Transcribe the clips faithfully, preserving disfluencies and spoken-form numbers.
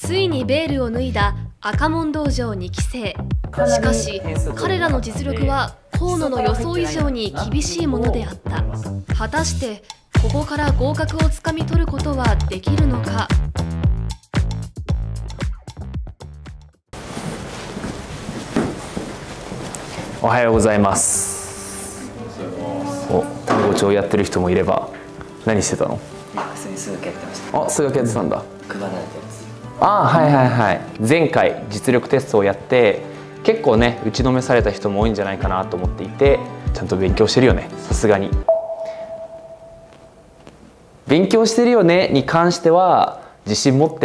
ついにベールを脱いだ赤門道場にき生。しかし彼らの実力は河野の予想以上に厳しいものであった。果たしてここから合格をつかみ取ることはできるのか。 おはようございます。お、単語帳やってる人もいれば、何してたの？ 普通に数学やってました。 あ、数学やってたんだ。 配られたやつ。 あ、はいはいはい。前回実力テストをやって結構ね打ちのめされた人も多いんじゃないかなと思っていて、ちゃんと勉強してるよね。さすがに勉強してるよねに関しては自信持って、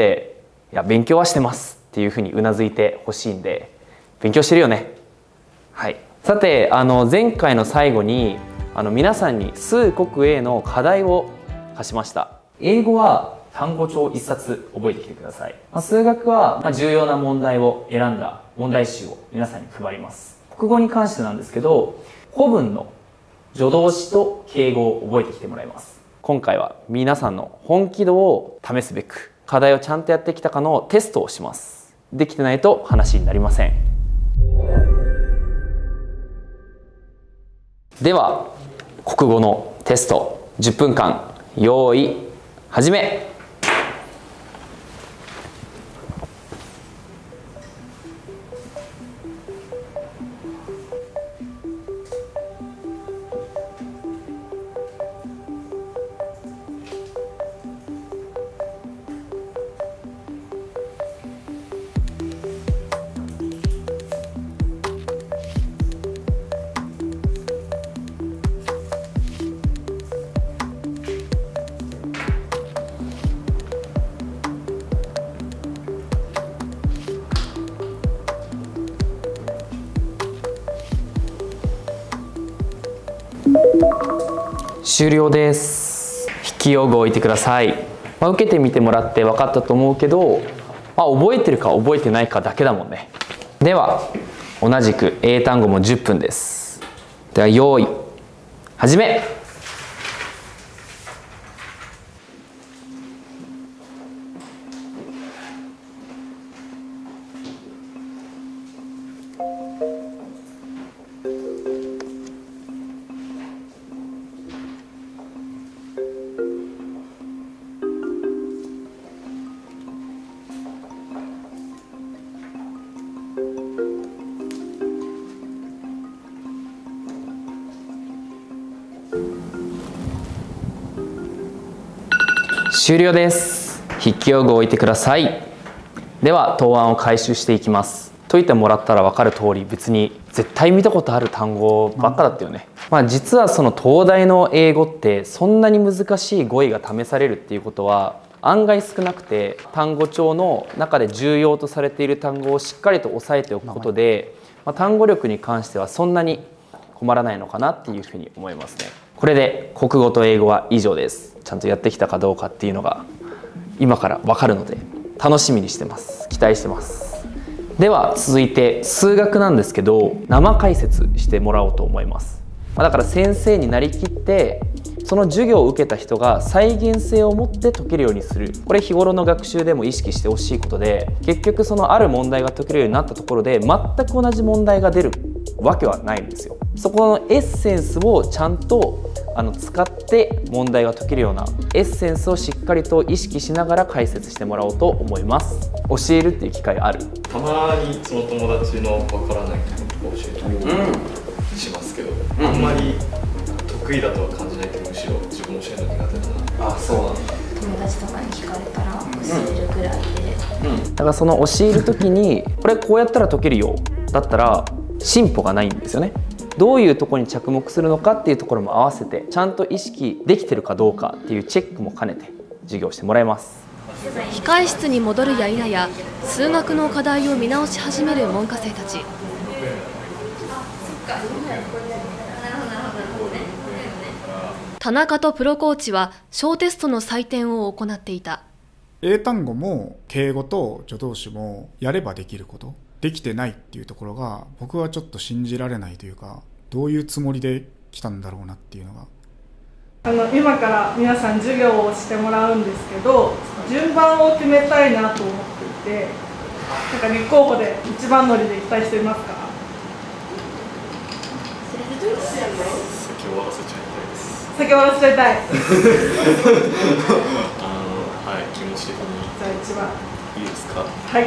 いや勉強はしてますっていうふうにうなずいてほしいんで、勉強してるよね。はい。さて、あの前回の最後にあの皆さんに数国英の課題を課しました。英語は単語帳一冊覚えてきてください。まあ、数学はまあ重要な問題を選んだ問題集を皆さんに配ります。国語に関してなんですけど、古文の助動詞と敬語を覚えてきてもらいます。今回は皆さんの本気度を試すべく課題をちゃんとやってきたかのテストをします。できてないと話になりません。では国語のテストじゅっぷんかん用意始め。終了です。筆記用具を置いてください。まあ、受けてみてもらって分かったと思うけど、まあ、覚えてるか覚えてないかだけだもんね。では同じく英単語もじゅっぷんです。では用意始め。終了です。筆記用具を置いてください。では答案を回収していきます。解いてもらったら分かる通り、別に絶対見たことある単語ばっかだったよね。まあ、実はその東大の英語ってそんなに難しい語彙が試されるっていうことは案外少なくて、単語帳の中で重要とされている単語をしっかりと押さえておくことで、まあ、単語力に関してはそんなに困らないのかなっていうふうに思いますね。これで国語と英語は以上です。ちゃんとやってきたかどうかっていうのが今から分かるので楽しみにしてます。期待してます。では続いて数学なんですけど、生解説してもらおうと思います。だから先生になりきってその授業を受けた人が再現性を持って解けるようにする。これ日頃の学習でも意識してほしいことで、結局そのある問題が解けるようになったところで全く同じ問題が出るわけはないんですよ。そこのエッセンスをちゃんとあの使って問題が解けるようなエッセンスをしっかりと意識しながら解説してもらおうと思います。教えるっていう機会ある？ たまにその友達のわからないことを教えたりしますけど、うん、あんまり得意だとは感じないけど、むしろ自分教えるの苦手だな。あ、そうなんだ。 友達とかに聞かれたら教えるぐらいで、 うんうん、だからその教える時にこれこうやったら解けるよだったら進歩がないんですよね。どういうところに着目するのかっていうところも合わせてちゃんと意識できてるかどうかっていうチェックも兼ねて授業してもらいます。 控室に戻るや否や数学の課題を見直し始める門下生たち。田中とプロコーチは小テストの採点を行っていた。 英単語も敬語と助動詞もやればできること、できてないっていうところが僕はちょっと信じられないというか、どういうつもりで来たんだろうなっていうのがあの今から皆さん授業をしてもらうんですけど、順番を決めたいなと思っていて、なんか立候補で一番乗りで行きたい人いますか？ 先終わらせちゃいたいです。 先終わらせちゃいたい。 あのはい、気持ち的に。 じゃあ一番いいですか？ はい。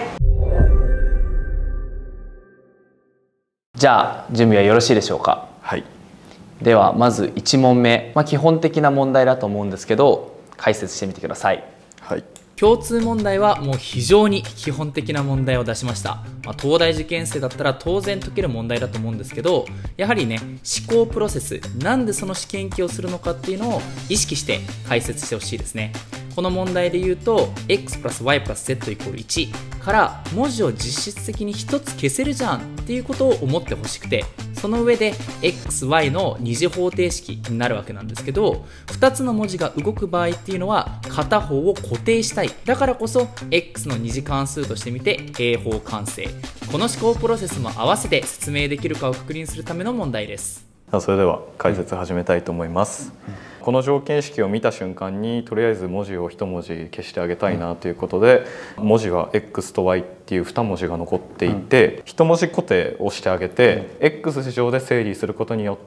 じゃあ準備はよろしいでしょうか？ はい。 ではまずいち問目、まあ、基本的な問題だと思うんですけど解説してみてください。 はい。 共通問題はもう非常に基本的な問題を出しました。まあ、東大受験生だったら当然解ける問題だと思うんですけど、やはりね、思考プロセス、なんでその試験機をするのかっていうのを意識して解説してほしいですね。この問題で言うと x プラス y プラス z イコールいちから文字を実質的にひとつ消せるじゃんっていうことを思ってほしくて、その上で エックスワイ の二次方程式になるわけなんですけど、ふたつの文字が動く場合っていうのは片方を固定したい。だからこそ x の二次関数としてみて平方完成。この思考プロセスも合わせて説明できるかを確認するための問題です。 それでは解説始めたいと思います。この条件式を見た瞬間にとりあえず文字を一文字消してあげたいなということで、文字は x と y っていうに文字が残っていて、一文字固定をしてあげて x 上で整理することによって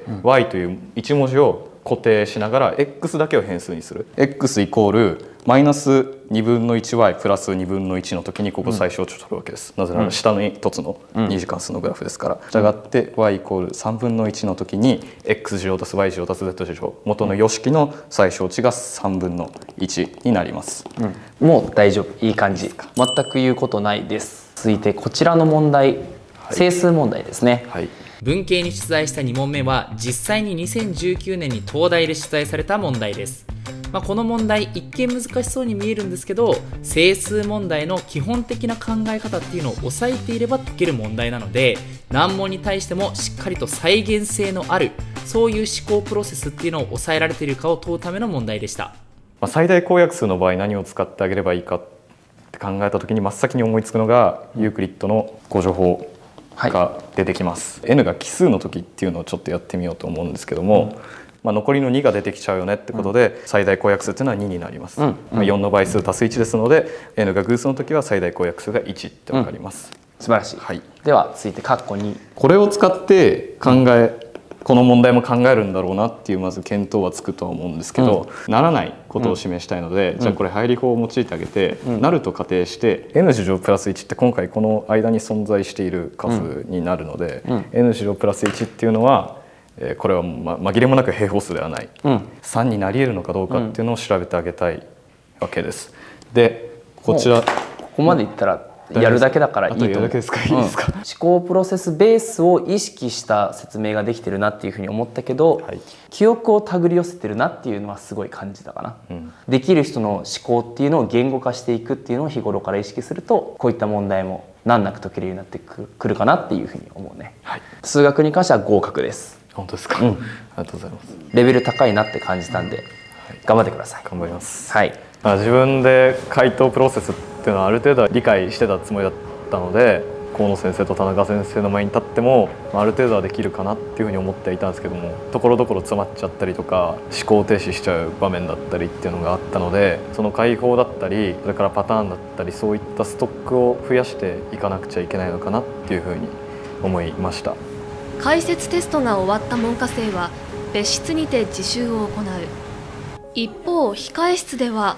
y といういち文字を固定しながら x だけを変数にする。 x イコールマイナスにぶんのいちワイ プラスにぶんのいちの時にここ最小値を取るわけです。なぜなら下にひとつの二次関数のグラフですから。したがって y イコールさんぶんのいちの時に x 乗足す y 乗足す z 乗元の様式の最小値がさんぶんのいちになります。 うん、もう大丈夫、いい感じ。全く言うことないです。続いてこちらの問題、はい、整数問題ですね。 はい、 文系に出題したに問目は実際ににせんじゅうきゅうねんに東大で出題された問題です。まあ、この問題一見難しそうに見えるんですけど、整数問題の基本的な考え方っていうのを押さえていれば解ける問題なので、難問に対してもしっかりと再現性のあるそういう思考プロセスっていうのを抑えられているかを問うための問題でした。 まあ、最大公約数の場合何を使ってあげればいいかって考えた時に真っ先に思いつくのがユークリッドのご乗法が出てきます。はい、n が奇数の時っていうのをちょっとやってみようと思うんですけども、うん、まあ残りのにが出てきちゃうよねってことで、うん、最大公約数っていうのはにになります。うん、まあよんの倍数足すいちですので n が偶数の時は最大公約数がいちって分かります。 うん、素晴らしい。はい、では続いて括弧に。 これを使って考え、この問題も考えるんだろうなっていうまず見当はつくとは思うんですけど、うん、ならないことを示したいので、うん、じゃあこれ配理法を用いてあげて、うん、なると仮定して n 乗プラスいちって今回この間に存在している数になるので、うん、n 乗プラスいちっていうのはえー、これは、ま、紛れもなく平方数ではない、うん、さんになり得るのかどうかっていうのを調べてあげたいわけです。でこちらここまでいったらやるだけだからいいと思う。 やるだけですか？いいですか？ うん、思考プロセスベースを意識した説明ができてるなっていうふうに思ったけど、はい、記憶を手繰り寄せてるなっていうのはすごい感じたかな。うん、できる人の思考っていうのを言語化していくっていうのを日頃から意識するとこういった問題も難なく解けるようになってくるかなっていうふうに思うね。はい、数学に関しては合格です。 本当ですか？うん、ありがとうございます。 レベル高いなって感じたんで、はい、頑張ってください。 頑張ります。 はい。 まあ、自分で回答プロセスっていうのはある程度は理解してたつもりだったので、河野先生と田中先生の前に立っても、まあ、ある程度はできるかなっていうふうに思っていたんですけども、ところどころ詰まっちゃったりとか思考停止しちゃう場面だったりっていうのがあったので、その解法だったりそれからパターンだったりそういったストックを増やしていかなくちゃいけないのかなっていうふうに思いました。 解説テストが終わった門下生は別室にて自習を行う。一方控え室では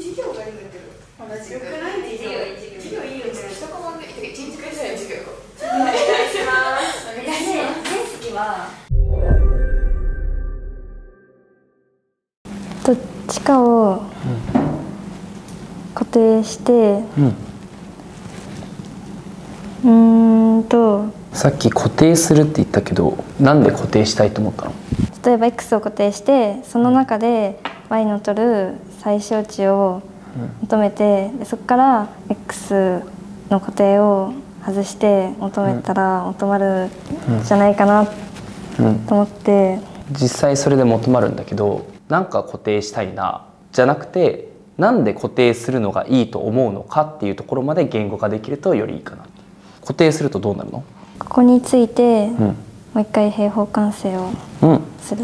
どっちかを固定して、うん、うーんとさっき固定するって言ったけど、なんで固定したいと思ったの？ 例えば x を固定してその中で y の取る最小値を求めて、でそこから x の固定を外して求めたら求まるんじゃないかなと思って、 うん、実際それで求まるんだけど、なんか固定したいなじゃなくて、なんで固定するのがいいと思うのかっていうところまで言語化できるとよりいいかな。固定するとどうなるの？ ここについて、うん、もう一回平方完成をする。 うん、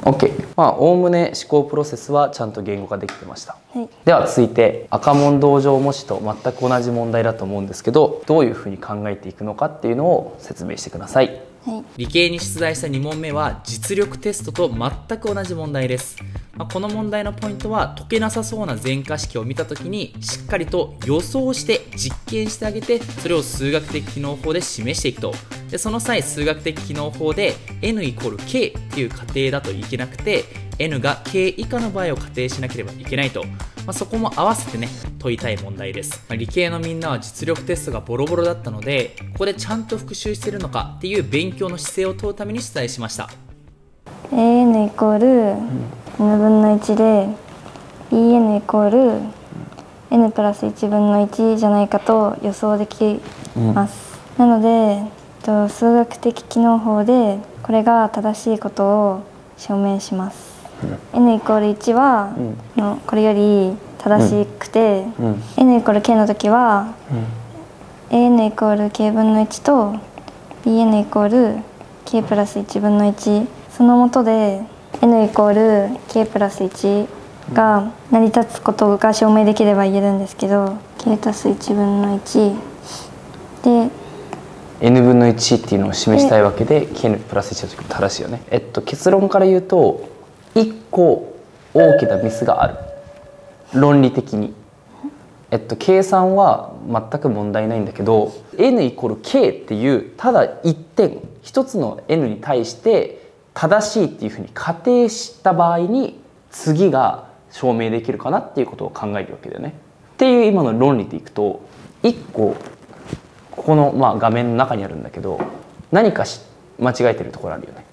OK、まあおおむね思考プロセスはちゃんと言語化できてました、 はい、 では続いて赤門道場模試と全く同じ問題だと思うんですけど、どういうふうに考えていくのかっていうのを説明してください。 はい、 理系に出題したに問目は実力テストと全く同じ問題です。まあ、この問題のポイントは解けなさそうな全化式を見た時にしっかりと予想して実験してあげて、それを数学的機能法で示していくと。でその際数学的機能法で n イコール k っていう仮定だといけなくて、 n が k 以下の場合を仮定しなければいけないと、まあ、そこも合わせてね解いたい問題です。まあ、理系のみんなは実力テストがボロボロだったので、ここでちゃんと復習してるのかっていう勉強の姿勢を問うために出題しました。 エーエヌ イコール n 分のいちで ビーエヌ イコール n プラスいちぶんのいちじゃないかと予想できます、うん、なので数学的機能法でこれが正しいことを証明します、うん、n イコールいちは、うん、のこれより正しくて、うん、n イコール k の時は、うん、エーエヌ イコール k 分のいちと ビーエヌ イコール k プラスいちぶんのいち、そのもとで n イコール k プラスいちが成り立つことが証明できれば言えるんですけど、 k 足すいちぶんのいちで n 分のいちっていうのを示したいわけで k プラスいちの時も正しいよね。えっと結論から言うといっこ大きなミスがある、論理的に。えっと計算は全く問題ないんだけど n イコール k っていうただいってん一つの n に対して正しいっていうふうに仮定した場合に次が証明できるかなっていうことを考えるわけだよね。っていう今の論理でいくといっこここのまあ画面の中にあるんだけど何かし間違えてるところあるよね。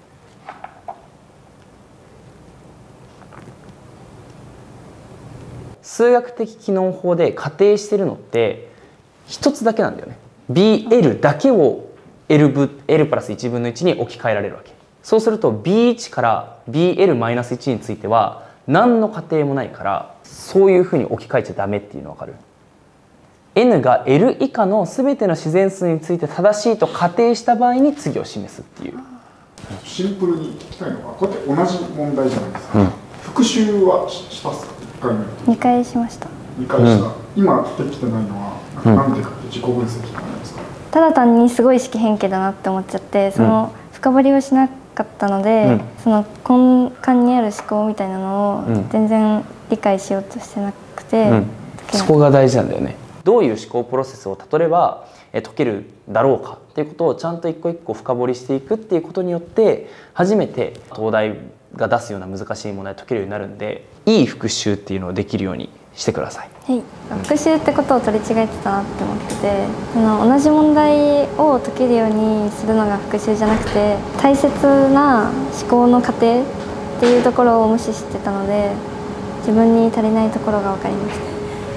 数学的機能法で仮定してるのって一つだけなんだよね。 ビーエル だけを L 分 L プラスいちぶんのいちに置き換えられるわけ。そうすると ビーワン から ビーエルマイナスいち については何の仮定もないからそういうふうに置き換えちゃダメっていうの分かる？ n が L 以下の全ての自然数について正しいと仮定した場合に次を示すっていう。 シンプルに聞きたいのはこうやって同じ問題じゃないですか、うん、復習はしたっすか？いっかいめとにかいしました。 にかいした、うん、今できてないのはなんでかって自己分析なんですか？ ただ単にすごい式変形だなって思っちゃってその深掘りをしなかったので、うん、その根幹にある思考みたいなのを全然理解しようとしてなくて、うん、 そこが大事なんだよね。どういう思考プロセスを例えば解けるだろうかっていうことをちゃんと一個一個深掘りしていくっていうことによって初めて東大が出すような難しい問題を解けるようになるんで、いい復習っていうのをできるようにしてください。 はい、復習ってことを取り違えてたなって思ってて、その同じ問題を解けるようにするのが復習じゃなくて大切な思考の過程っていうところを無視してたので自分に足りないところが分かりました。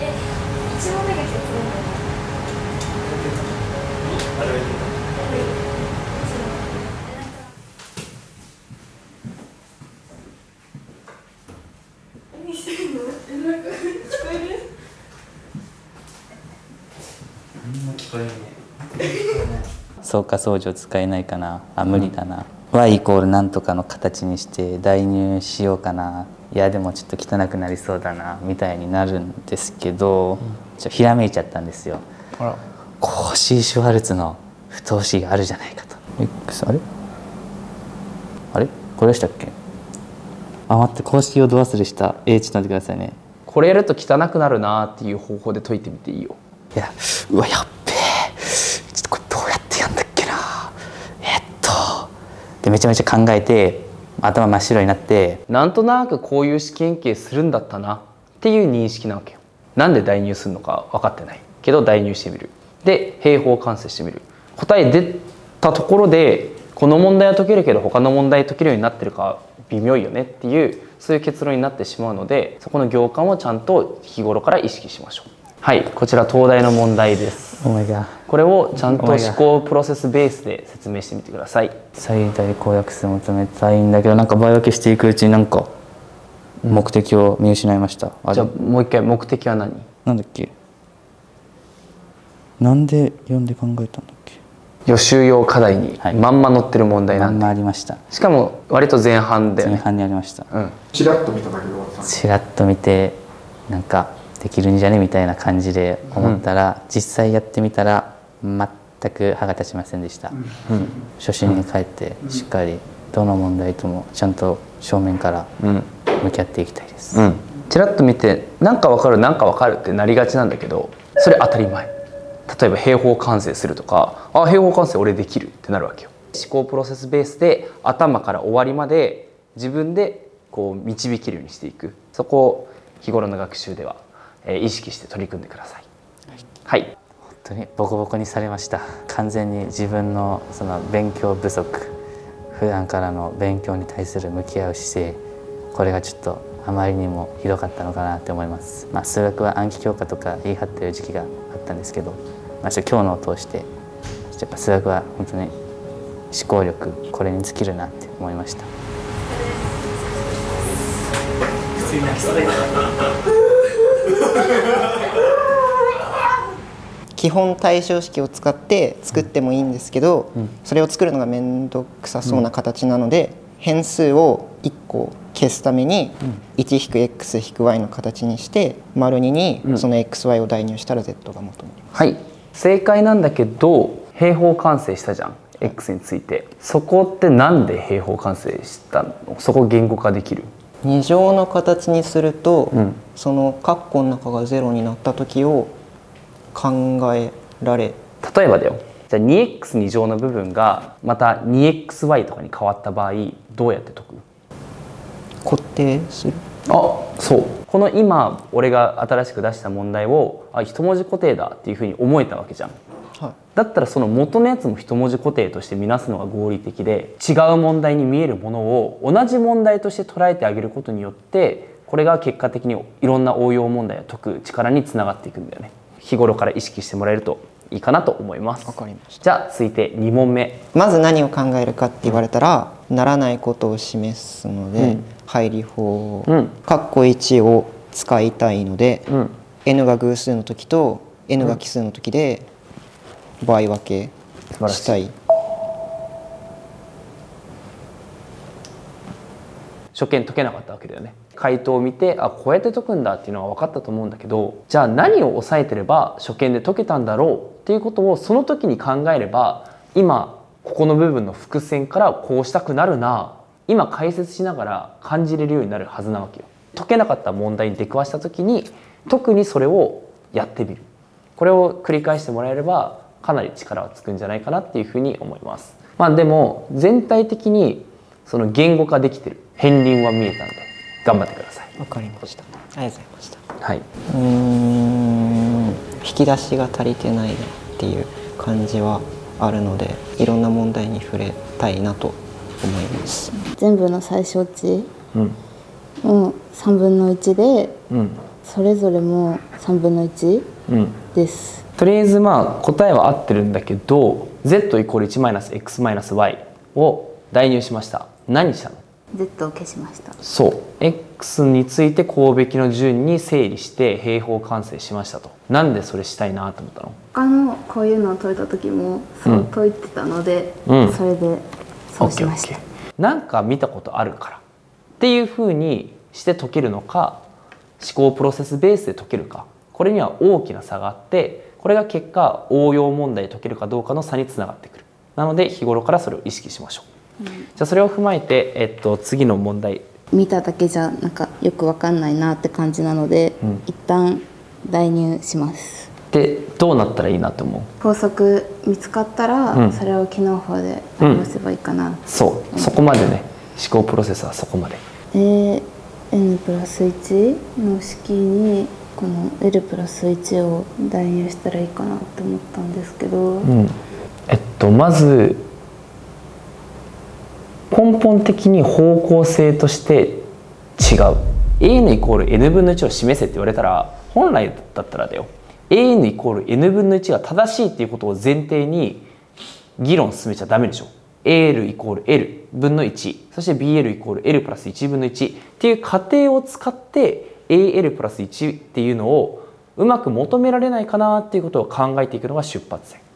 相加相乗使えないかなあ、無理だな、うん、y イコールなんとかの形にして代入しようかな、いやでもちょっと汚くなりそうだなみたいになるんですけど、うん、ちょひらめいちゃったんですよ。あらコーシー・シュワルツの不等式があるじゃないかと。 X あれあれこれでしたっけ？あ待って公式をど忘れした。えー、ちょっと待ってくださいね。 これやると汚くなるなっていう方法で解いてみていいよ。 いやうわやっべえちょっとこれどうやってやんだっけなえっとでめちゃめちゃ考えて頭真っ白になってなんとなくこういう試験形するんだったなっていう認識なわけよ。なんで代入するのか分かってないけど代入してみる。で平方完成してみる。答え出たところでこの問題は解けるけど他の問題解けるようになってるか微妙いよねっていうそういう結論になってしまうので、そこの行間をちゃんと日頃から意識しましょう。はい、こちら東大の問題です。これをちゃんと思考プロセスベースで説明してみてください。 最大公約数求めたいんだけどなんか倍分けしていくうちになんか目的を見失いました。 あじゃあもう一回目的は何？ なんだっけ？なんでよんで考えたんだっけ？ 予習用課題にまんま載ってる問題なんで、 まんまありました。 しかも割と前半で、ね、 前半にありました。 うん、 チラッと見ただけで終わった。 チラッと見てなんかできるんじゃねみたいな感じで思ったら、うん、実際やってみたら全く歯が立ちませんでした。うん、初心に帰ってしっかりどの問題ともちゃんと正面から向き合っていきたいです。 うん、チラッと見てなんかわかるなんかわかるってなりがちなんだけど、それ当たり前。例えば平方完成するとか、あ、平方完成俺できるってなるわけよ。思考プロセスベースで頭から終わりまで自分でこう導けるようにしていく、そこを日頃の学習では意識して取り組んでください。はい、はい、 本当にボコボコにされました。完全に自分のその勉強不足、普段からの勉強に対する向き合う姿勢、これがちょっとあまりにもひどかったのかなって思います。まあ、数学は暗記強化とか言い張ってる時期があったんですけど、まあ、ちょっと今日のを通してやっぱ数学は本当に思考力これに尽きるなって思いました。 基本対称式を使って作ってもいいんですけど、うん、それを作るのが面倒くさそうな形なので、うん、変数をいっこ消すために いち引くエックス引くワイ の形にして丸ににその エックスワイ を代入したら Z が元になります。 はい、正解なんだけど平方完成したじゃん、 X について。そこってなんで平方完成したの？そこ言語化できる？ に乗の形にすると、うん、その括弧の中がゼロになった時を考えられ、 例えばだよ、じゃあ にエックスに 乗の部分がまた にエックスワイ とかに変わった場合どうやって解く？ 固定する。 あ、そう、この今俺が新しく出した問題をあ一文字固定だっていうふうに思えたわけじゃん、はい、だったらその元のやつも一文字固定として見なすのが合理的で、違う問題に見えるものを同じ問題として捉えてあげることによってこれが結果的にいろんな応用問題を解く力につながっていくんだよね。日頃から意識してもらえるといいかなと思います。 わかりました。 じゃあ続いてに問目。 まず何を考えるかって言われたら、ならないことを示すので、うん、配理法、うん、括弧いちを使いたいので、うん、n が偶数の時と n が奇数の時で場合分けしたい。 初見解けなかったわけだよね。回答を見て、あ、こうやって解くんだっていうのが分かったと思うんだけど、じゃあ何を押さえてれば初見で解けたんだろうっていうことをその時に考えれば、今ここの部分の伏線からこうしたくなるな、今解説しながら感じれるようになるはずなわけよ。解けなかった問題に出くわした時に特にそれをやってみる、これを繰り返してもらえればかなり力はつくんじゃないかなっていうふうに思います。まあでも全体的にその言語化できてる、片鱗は見えたんで頑張ってください。 わかりました。ありがとうございました。 はい。 うーん、引き出しが足りてないなっていう感じはあるので、いろんな問題に触れたいなと思います。 全部の最小値もさんぶんのいちで、うん、それぞれもさんぶんのいちです、 うん、とりあえずまあ答えは合ってるんだけど Z イコールいちマイナス エックスマイナスワイ を代入しました。何したの？ Z を消しました。 そう、 X について項べきの順に整理して平方完成しましたと。なんでそれしたいなと思ったの？ 他のこういうのを解いた時もそう解いてたので、うん、それでそうしました。 なんか見たことあるからっていうふうにして解けるのか、思考プロセスベースで解けるか、これには大きな差があって、これが結果応用問題で解けるかどうかの差につながってくる。なので日頃からそれを意識しましょう、うん、じゃあそれを踏まえて、えっと、次の問題。 見ただけじゃなんかよく分かんないなって感じなので、うん、一旦代入します。 でどうなったらいいなと思う？ 法則見つかったら、うん、それを機能法で表せばいいかな、うん、 そう、そこまでね。思考プロセスはそこまで。 で n プラスいちの式にこの L プラスいちを代入したらいいかなと思ったんですけど、うん、 えっとまず根本的に方向性として違う。 エーエヌ イコール エヌ 分のいちを示せって言われたら、本来だったらだよ、 エーエヌ イコール エヌ 分のいちが正しいっていうことを前提に議論進めちゃダメでしょ。 エーエル イコール エル 分のいち、そして ビーエル イコール エル プラスいちぶんのいちっていう過程を使って エーエル プラスいちっていうのをうまく求められないかなっていうことを考えていくのが出発点。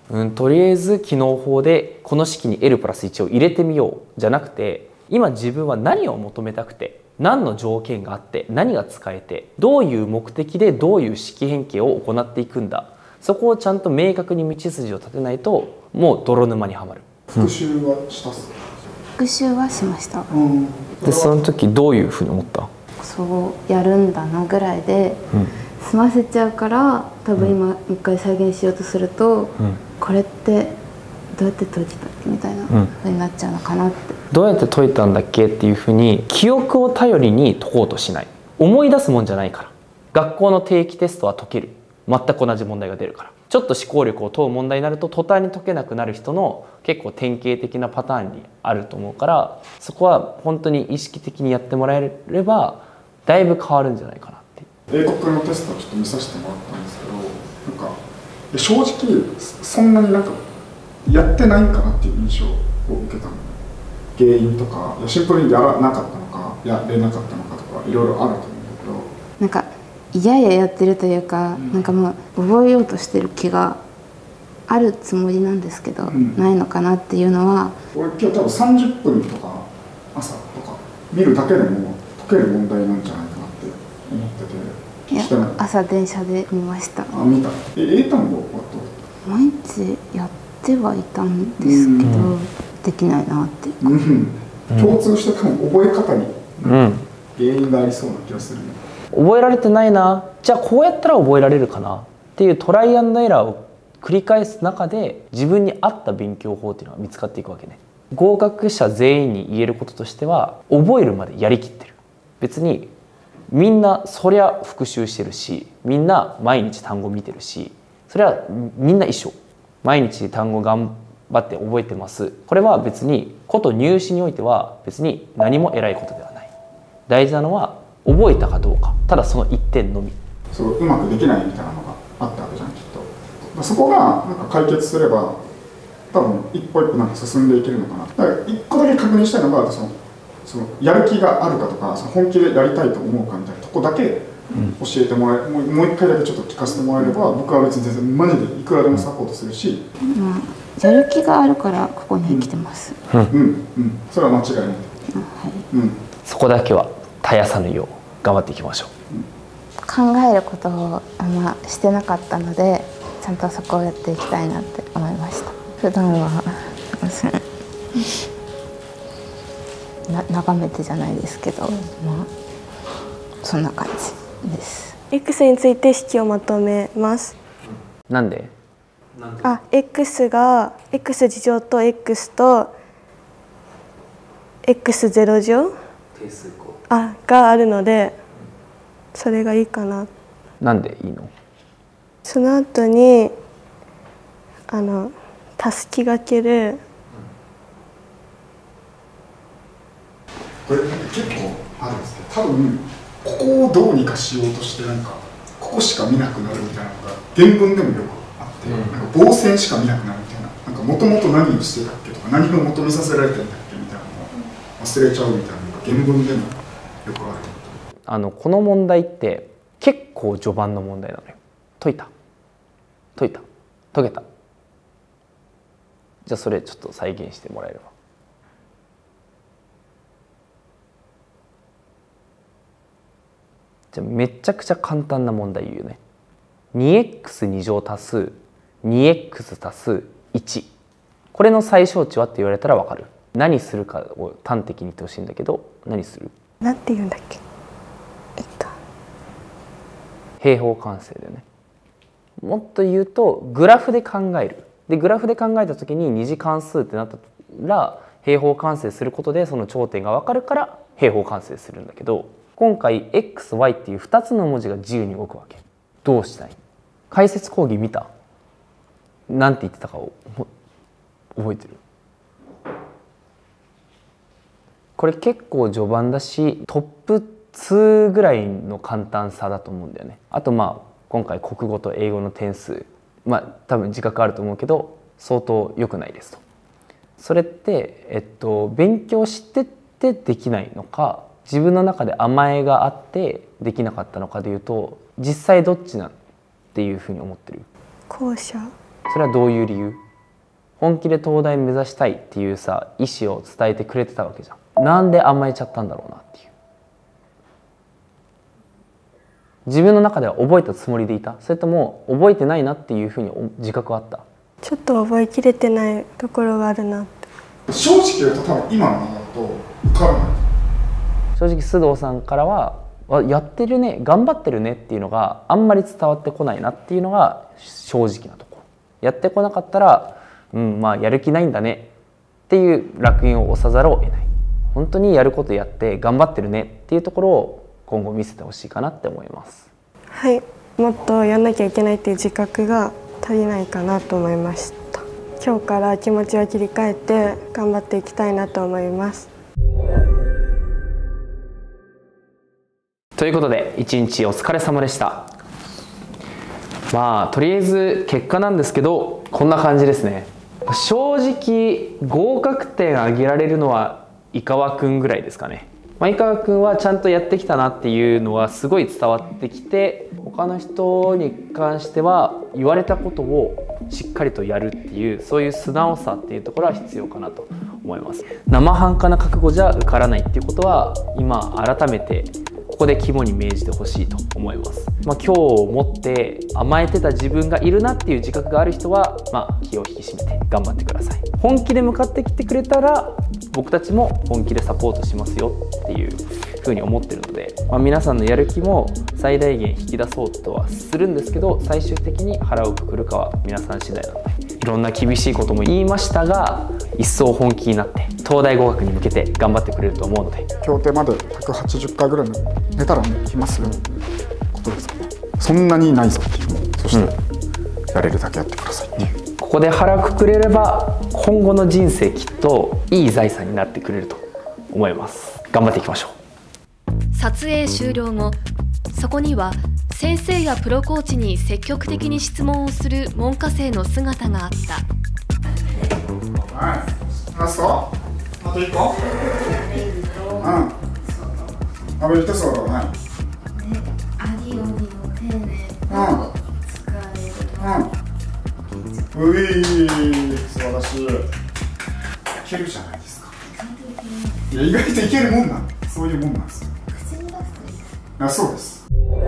うん、とりあえず機能法でこの式に エルプラスいちを入れてみようじゃなくて、今自分は何を求めたくて、何の条件があって何が使えて、どういう目的でどういう式変形を行っていくんだ、そこをちゃんと明確に道筋を立てないともう泥沼にはまる。 復習はしたっすか？ 復習はしました。 でその時どういうふうに思った？ そうやるんだなぐらいで、うん、済ませちゃうから、多分今もう一回再現しようとすると、うん、これってどうやって解いてたっけみたいなふうになっちゃうのかなって、うん、 どうやって解いたんだっけっていうふうに記憶を頼りに解こうとしない。思い出すもんじゃないから。学校の定期テストは解ける、全く同じ問題が出るから。ちょっと思考力を問う問題になると途端に解けなくなる人の結構典型的なパターンにあると思うから、そこは本当に意識的にやってもらえればだいぶ変わるんじゃないかなって。 英国のテストをちょっと見させてもらったんですけど、なんか正直そんなになんかやってないんかなっていう印象を受けたの。原因とか、いやシンプルにやらなかったのかやれなかったのかとかいろいろあると思うんだけど、 なんかいやいややってるというか、うん、なんかもう覚えようとしてる気があるつもりなんですけど、うん、ないのかなっていうのは。 俺今日多分さんじゅっぷんとか朝とか見るだけでも解ける問題なんじゃないかなって思ってて。 いや朝電車で見ました。 あ、見た。え、英単語はどう？毎日やってはいたんですけど、うん、できないなっていうか、 うん、共通して多分覚え方に原因がありそうな気がするね。 覚えられてないな、じゃあこうやったら覚えられるかなっていうトライアンドエラーを繰り返す中で自分に合った勉強法っていうのが見つかっていくわけね。合格者全員に言えることとしては、覚えるまでやりきってる。別にみんなそりゃ復習してるし、みんな毎日単語見てるし、それはみんな一緒。毎日単語頑張って覚えてます。これは別にこと入試においては別に何も偉いことではない。大事なのは覚えたかどうか、ただその一点のみ。 そううまくできないみたいなのがあったわけじゃん、きっと。そこがなんか解決すれば多分一歩一歩なんか進んでいけるのかな。だから一個だけ確認したいのが、そのそのやる気があるかとか、その本気でやりたいと思うかみたいなとこだけ教えてもらえ、うん、もうもう一回だけちょっと聞かせてもらえれば、僕は別に全然マジでいくらでもサポートするし、 まあ、やる気があるからここに来てます。 うん、うん、うん、それは間違いない。はい、 うん、そこだけは絶やさぬよう頑張っていきましょう。 考えることをあんましてなかったので、ちゃんとそこをやっていきたいなって思いました。普段はな眺めてじゃないですけど、まあそんな感じです。 X について式をまとめます。 なんで？ あ、X が X 次乗と X と エックスゼロ 乗あがあるので、それがいいかな。 なんでいいの？ その後にあのたすきがける、 これ結構あるんですけど、多分ここをどうにかしようとして、なんかここしか見なくなるみたいなのが原文でもよくあって、うん、なんか棒線しか見なくなるみたいな、なんかもともと何をしてたっけとか、何を求めさせられてるんだっけみたいなのを忘れちゃうみたいなのが原文でもよくある。 あのこの問題って結構序盤の問題なのよ。解いた解いた解けた。じゃあそれちょっと再現してもらえれば。じゃあめちゃくちゃ簡単な問題言うよね。 にエックスに 乗足す にエックス 足すいち、これの最小値はって言われたら分かる？何するかを端的に言ってほしいんだけど、何する？ なんて言うんだっけ？えっと平方完成だよね。もっと言うとグラフで考える。でグラフで考えた時に二次関数ってなったら平方完成することでその頂点が分かるから平方完成するんだけど、今回 エックスワイ っていうふたつの文字が自由に動くわけ。どうしたい？解説講義見た？なんて言ってたかを覚えてる？これ結構序盤だしトップにぐらいの簡単さだと思うんだよね。あとまあ今回国語と英語の点数、まあ多分自覚あると思うけど相当良くないですと。それって、えっと、勉強してってできないのか、自分の中で甘えがあってできなかったのかでいうと、実際どっちなんっていうふうに思ってる？ 後者。 それはどういう理由？本気で東大目指したいっていうさ意思を伝えてくれてたわけじゃん。なんで甘えちゃったんだろうなっていう。自分の中では覚えたつもりでいた？それとも覚えてないなっていうふうに自覚はあった？ ちょっと覚えきれてないところがあるなって。 正直言うと多分今のままだと受からない。 正直須藤さんからはやってるね、頑張ってるねっていうのがあんまり伝わってこないなっていうのが正直なところ。やってこなかったら、うんまあやる気ないんだねっていう烙印を押さざるを得ない。本当にやることやって頑張ってるねっていうところを今後見せてほしいかなって思います。 はい、もっとやんなきゃいけないっていう自覚が足りないかなと思いました。今日から気持ちを切り替えて頑張っていきたいなと思います。 ということで一日お疲れ様でした。まあとりあえず結果なんですけどこんな感じですね。正直合格点上げられるのは井川くんぐらいですかね。まあ、井川くんはちゃんとやってきたなっていうのがすごい伝わってきて、他の人に関しては言われたことをしっかりとやるっていうそういう素直さっていうところは必要かなと思います。生半可な覚悟じゃ受からないっていうことは今改めてここで肝に銘じてほしいと思います。まあ、今日をもって甘えてた自分がいるなっていう自覚がある人は、まあ、気を引き締めて頑張ってください。本気で向かってきてくれたら僕たちも本気でサポートしますよっていうふうに思ってるので、まあ、皆さんのやる気も最大限引き出そうとはするんですけど、最終的に腹をくくるかは皆さん次第なので、いろんな厳しいことも言いましたが一層本気になって東大合格に向けて頑張ってくれると思うので、 協定までひゃくはちじゅっかいぐらい寝たらもう来ますよってことですかね。そんなにないぞっていう、そしてやれるだけやってくださいっていう、 うん、ここで腹くくれれば今後の人生きっといい財産になってくれると思います。頑張っていきましょう。 撮影終了後、そこには先生やプロコーチに積極的に質問をする門下生の姿があった。 はい、ラストあといっこ、うん、アベルとそうだね。 アリオリの丁寧と使えるうん、うい素晴らしい。いけるじゃないですか。いや意外といけるもんなんだ。そういうもんなんですよ。 口に出すといいです。 あ、そうです。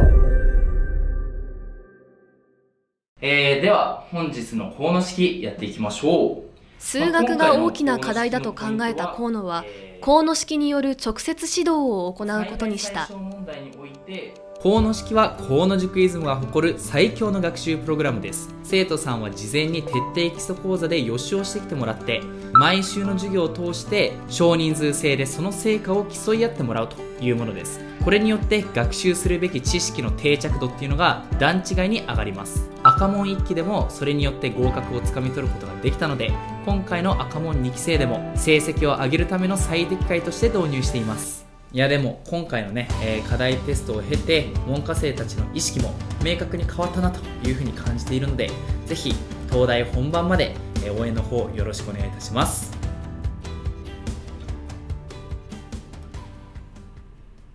えー、では本日の河野式やっていきましょう。 数学が大きな課題だと考えた河野は河野式による直接指導を行うことにした。 河野式は河野塾イズムが誇る最強の学習プログラムです。生徒さんは事前に徹底基礎講座で予習をしてきてもらって、毎週の授業を通して少人数制でその成果を競い合ってもらうというものです。これによって学習するべき知識の定着度っていうのが段違いに上がります。赤門いっきでもそれによって合格をつかみ取ることができたので、今回の赤門にき生でも成績を上げるための最適解として導入しています。いやでも今回のね、えー、課題テストを経て門下生たちの意識も明確に変わったなというふうに感じているので、ぜひ東大本番まで応援の方よろしくお願いいたします。